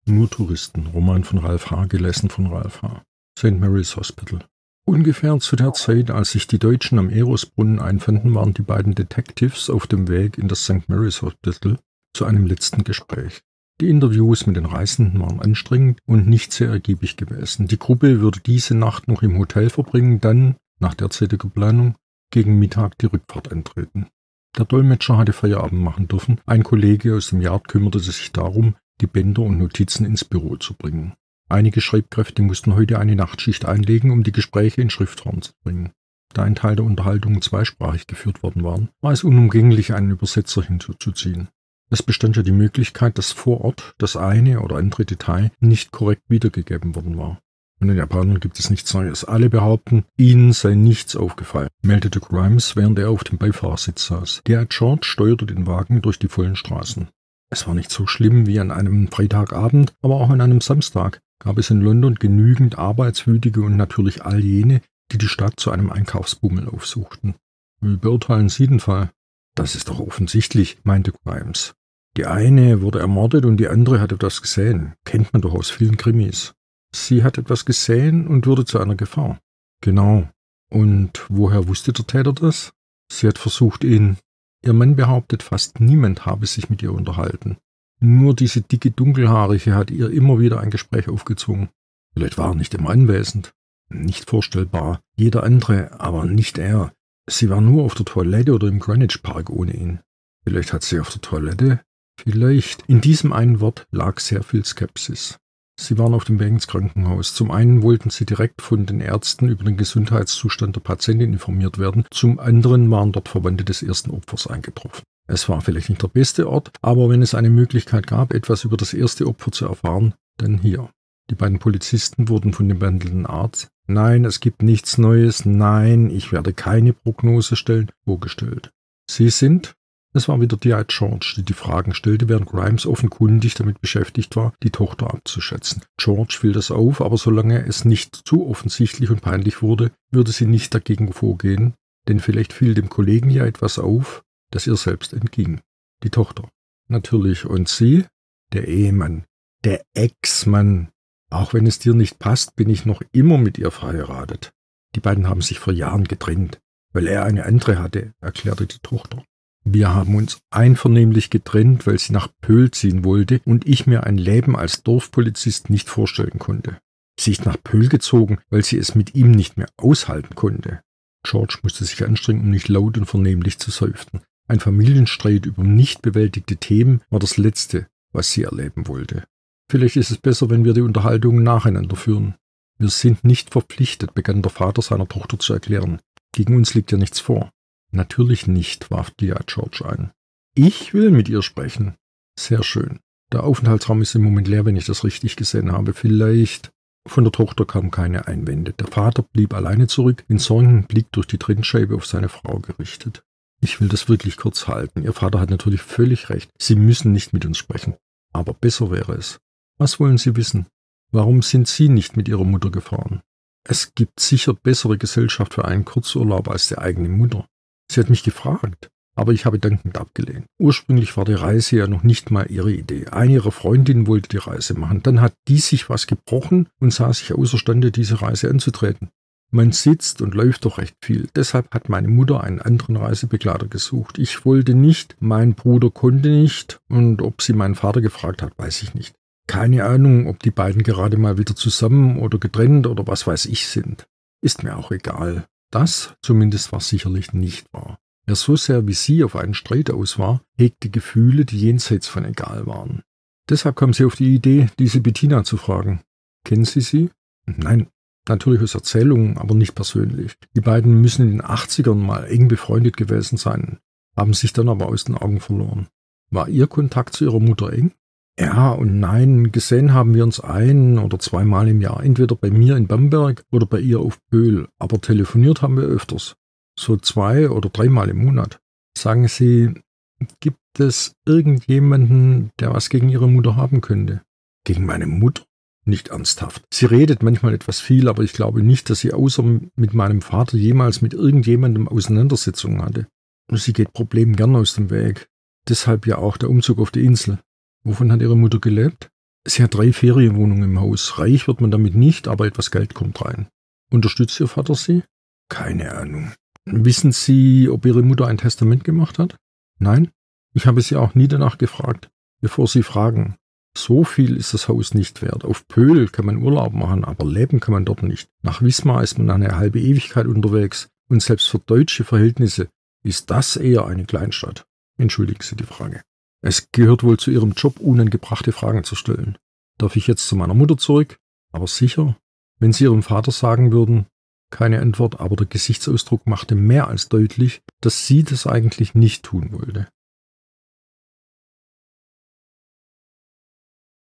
Nur Touristen. Roman von Ralph H., gelesen von Ralph H. St. Mary's Hospital. Ungefähr zu der Zeit, als sich die Deutschen am Erosbrunnen einfanden, waren die beiden Detectives auf dem Weg in das St. Mary's Hospital zu einem letzten Gespräch. Die Interviews mit den Reisenden waren anstrengend und nicht sehr ergiebig gewesen. Die Gruppe würde diese Nacht noch im Hotel verbringen, dann, nach derzeitiger Planung, gegen Mittag die Rückfahrt antreten. Der Dolmetscher hatte Feierabend machen dürfen. Ein Kollege aus dem Yard kümmerte sich darum, die Bänder und Notizen ins Büro zu bringen. Einige Schreibkräfte mussten heute eine Nachtschicht einlegen, um die Gespräche in Schriftform zu bringen. Da ein Teil der Unterhaltungen zweisprachig geführt worden war, war es unumgänglich, einen Übersetzer hinzuzuziehen. Es bestand ja die Möglichkeit, dass vor Ort das eine oder andere Detail nicht korrekt wiedergegeben worden war. Von den Japanern gibt es nichts Neues. Alle behaupten, ihnen sei nichts aufgefallen, meldete Grimes, während er auf dem Beifahrersitz saß. Der George steuerte den Wagen durch die vollen Straßen. Es war nicht so schlimm wie an einem Freitagabend, aber auch an einem Samstag gab es in London genügend Arbeitswütige und natürlich all jene, die die Stadt zu einem Einkaufsbummel aufsuchten. Wie beurteilen Sie den Fall? Das ist doch offensichtlich, meinte Grimes. Die eine wurde ermordet und die andere hat etwas gesehen. Kennt man doch aus vielen Krimis. Sie hat etwas gesehen und wurde zu einer Gefahr. Genau. Und woher wusste der Täter das? Sie hat versucht, ihn... Ihr Mann behauptet, fast niemand habe sich mit ihr unterhalten. Nur diese dicke Dunkelhaarige hat ihr immer wieder ein Gespräch aufgezwungen. Vielleicht war er nicht immer anwesend. Nicht vorstellbar. Jeder andere, aber nicht er. Sie war nur auf der Toilette oder im Greenwich Park ohne ihn. Vielleicht hat sie auf der Toilette... Vielleicht. In diesem einen Wort lag sehr viel Skepsis. Sie waren auf dem Weg ins Krankenhaus. Zum einen wollten sie direkt von den Ärzten über den Gesundheitszustand der Patientin informiert werden. Zum anderen waren dort Verwandte des ersten Opfers eingetroffen. Es war vielleicht nicht der beste Ort, aber wenn es eine Möglichkeit gab, etwas über das erste Opfer zu erfahren, dann hier. Die beiden Polizisten wurden von dem behandelnden Arzt, nein, es gibt nichts Neues, nein, ich werde keine Prognose stellen, vorgestellt. Sie sind... Es war wieder die George, die die Fragen stellte, während Grimes offenkundig damit beschäftigt war, die Tochter abzuschätzen. George fiel das auf, aber solange es nicht zu offensichtlich und peinlich wurde, würde sie nicht dagegen vorgehen, denn vielleicht fiel dem Kollegen ja etwas auf, das ihr selbst entging. Die Tochter. Natürlich. Und sie? Der Ehemann. Der Ex-Mann. Auch wenn es dir nicht passt, bin ich noch immer mit ihr verheiratet. Die beiden haben sich vor Jahren getrennt, weil er eine andere hatte, erklärte die Tochter. Wir haben uns einvernehmlich getrennt, weil sie nach Pöhl ziehen wollte und ich mir ein Leben als Dorfpolizist nicht vorstellen konnte. Sie ist nach Pöhl gezogen, weil sie es mit ihm nicht mehr aushalten konnte. George musste sich anstrengen, um nicht laut und vernehmlich zu seufzen. Ein Familienstreit über nicht bewältigte Themen war das Letzte, was sie erleben wollte. Vielleicht ist es besser, wenn wir die Unterhaltungen nacheinander führen. Wir sind nicht verpflichtet, begann der Vater seiner Tochter zu erklären. Gegen uns liegt ja nichts vor. Natürlich nicht, warf George ein. Ich will mit ihr sprechen. Sehr schön. Der Aufenthaltsraum ist im Moment leer, wenn ich das richtig gesehen habe. Vielleicht... Von der Tochter kamen keine Einwände. Der Vater blieb alleine zurück, den sorgenden Blick durch die Trennscheibe auf seine Frau gerichtet. Ich will das wirklich kurz halten. Ihr Vater hat natürlich völlig recht. Sie müssen nicht mit uns sprechen. Aber besser wäre es. Was wollen Sie wissen? Warum sind Sie nicht mit Ihrer Mutter gefahren? Es gibt sicher bessere Gesellschaft für einen Kurzurlaub als die eigene Mutter. Sie hat mich gefragt, aber ich habe dankend abgelehnt. Ursprünglich war die Reise ja noch nicht mal ihre Idee. Eine ihrer Freundinnen wollte die Reise machen. Dann hat die sich was gebrochen und sah sich außerstande, diese Reise anzutreten. Man sitzt und läuft doch recht viel. Deshalb hat meine Mutter einen anderen Reisebegleiter gesucht. Ich wollte nicht, mein Bruder konnte nicht und ob sie meinen Vater gefragt hat, weiß ich nicht. Keine Ahnung, ob die beiden gerade mal wieder zusammen oder getrennt oder was weiß ich sind. Ist mir auch egal. Das zumindest war sicherlich nicht wahr. Wer so sehr wie sie auf einen Streit aus war, hegte Gefühle, die jenseits von egal waren. Deshalb kam sie auf die Idee, diese Bettina zu fragen. Kennen Sie sie? Nein, natürlich aus Erzählungen, aber nicht persönlich. Die beiden müssen in den 80ern mal eng befreundet gewesen sein, haben sich dann aber aus den Augen verloren. War Ihr Kontakt zu Ihrer Mutter eng? Ja und nein, gesehen haben wir uns ein- oder zweimal im Jahr, entweder bei mir in Bamberg oder bei ihr auf Pöhl, aber telefoniert haben wir öfters, so 2 oder 3-mal im Monat. Sagen Sie, gibt es irgendjemanden, der was gegen Ihre Mutter haben könnte? Gegen meine Mutter? Nicht ernsthaft. Sie redet manchmal etwas viel, aber ich glaube nicht, dass sie außer mit meinem Vater jemals mit irgendjemandem Auseinandersetzungen hatte. Sie geht Problemen gern aus dem Weg. Deshalb ja auch der Umzug auf die Insel. Wovon hat Ihre Mutter gelebt? Sie hat 3 Ferienwohnungen im Haus. Reich wird man damit nicht, aber etwas Geld kommt rein. Unterstützt Ihr Vater Sie? Keine Ahnung. Wissen Sie, ob Ihre Mutter ein Testament gemacht hat? Nein? Ich habe Sie auch nie danach gefragt. Bevor Sie fragen, so viel ist das Haus nicht wert. Auf Pöhl kann man Urlaub machen, aber leben kann man dort nicht. Nach Wismar ist man eine halbe Ewigkeit unterwegs und selbst für deutsche Verhältnisse ist das eher eine Kleinstadt. Entschuldigen Sie die Frage. Es gehört wohl zu Ihrem Job, unangebrachte Fragen zu stellen. Darf ich jetzt zu meiner Mutter zurück? Aber sicher, wenn Sie Ihrem Vater sagen würden, keine Antwort, aber der Gesichtsausdruck machte mehr als deutlich, dass sie das eigentlich nicht tun wollte.